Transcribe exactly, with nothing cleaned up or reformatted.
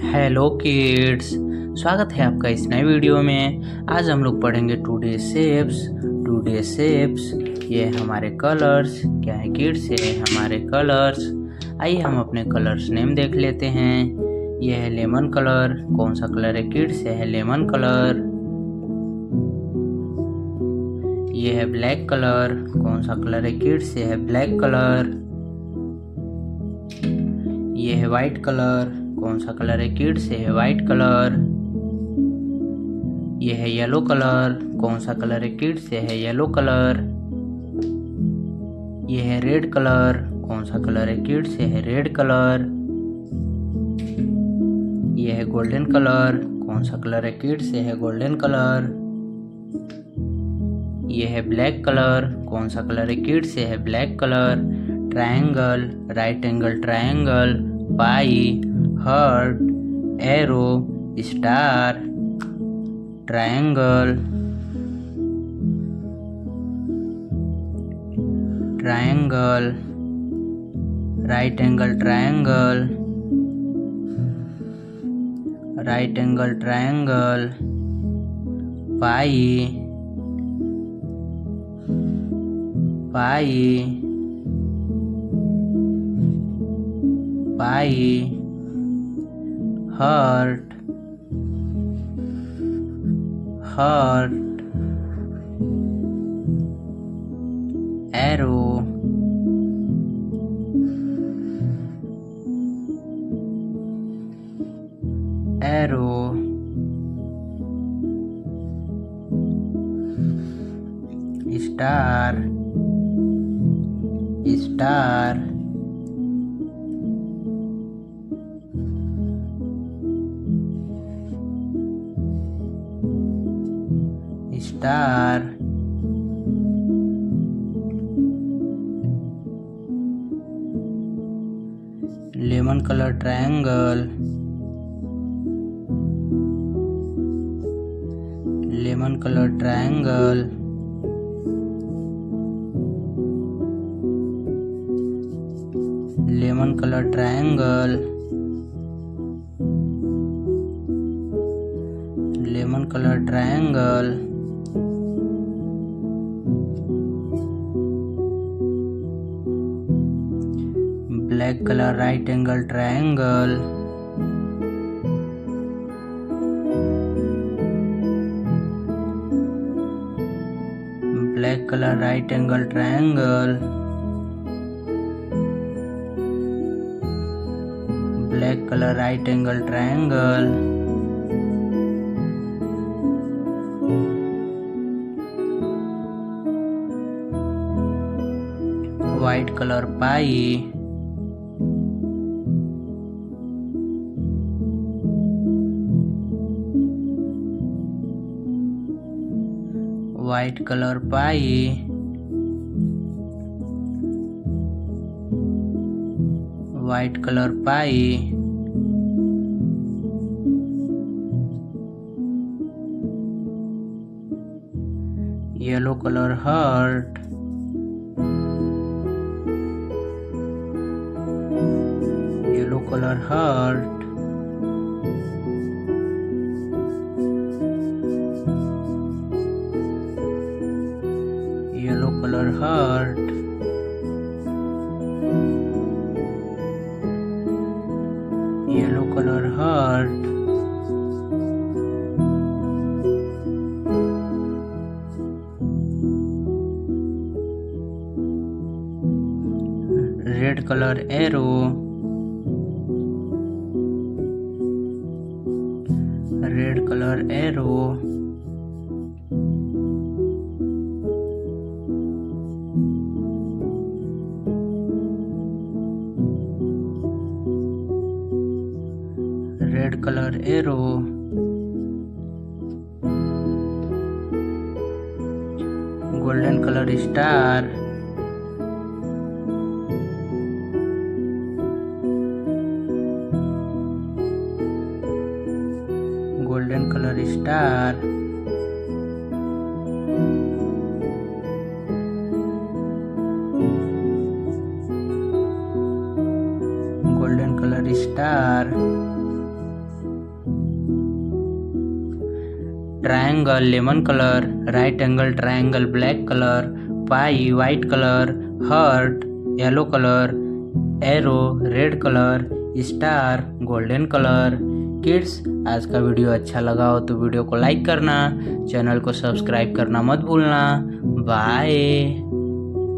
Hello kids, स्वागत है आपका इस नए वीडियो में। आज हम लोग पढ़ेंगे two D shapes. Two D shapes ये हमारे कलर्स। क्या है किड्स? ये हमारे कलर्स। आइए हम अपने कलर्स नेम देख लेते हैं। यह है लेमन कलर। कौन सा कलर है किड्स? यह है लेमन कलर। यह है ब्लैक कलर। कौन सा कलर है किड्स? यह है ब्लैक कलर। यह है वाइट कलर। कौन सा कलर है किड्स? यह है वाइट कलर। यह है येलो कलर। कौन सा कलर है किड्स? यह है येलो कलर। यह है रेड कलर। कौन सा कलर है किड्स? यह है रेड कलर। यह है गोल्डन कलर। कौन सा कलर है किड्स? यह है गोल्डन कलर। यह है ब्लैक कलर। कौन सा कलर है किड्स? यह है black colour. Triangle, right angle triangle, pie, heart, arrow, star, triangle, triangle, right angle triangle, right angle triangle, pie, pie, pie, heart, heart, arrow, arrow, star, star, star, lemon colour triangle, lemon colour triangle, lemon colour triangle, lemon colour triangle, black colour right angle triangle, black colour right angle triangle, black colour right angle triangle, white colour pie, white colour pie, white colour pie, yellow colour heart, yellow colour heart, yellow colour heart, yellow colour heart, red colour arrow, red colour arrow, red colour arrow, golden colour star, golden colour star, golden colour star, triangle lemon colour, right angle triangle black colour, pie white colour, heart yellow colour, arrow red colour, star golden colour. Kids, आज का video अच्छा लगा हो तो video को like करना, channel को subscribe करना मत भूलना। बाय।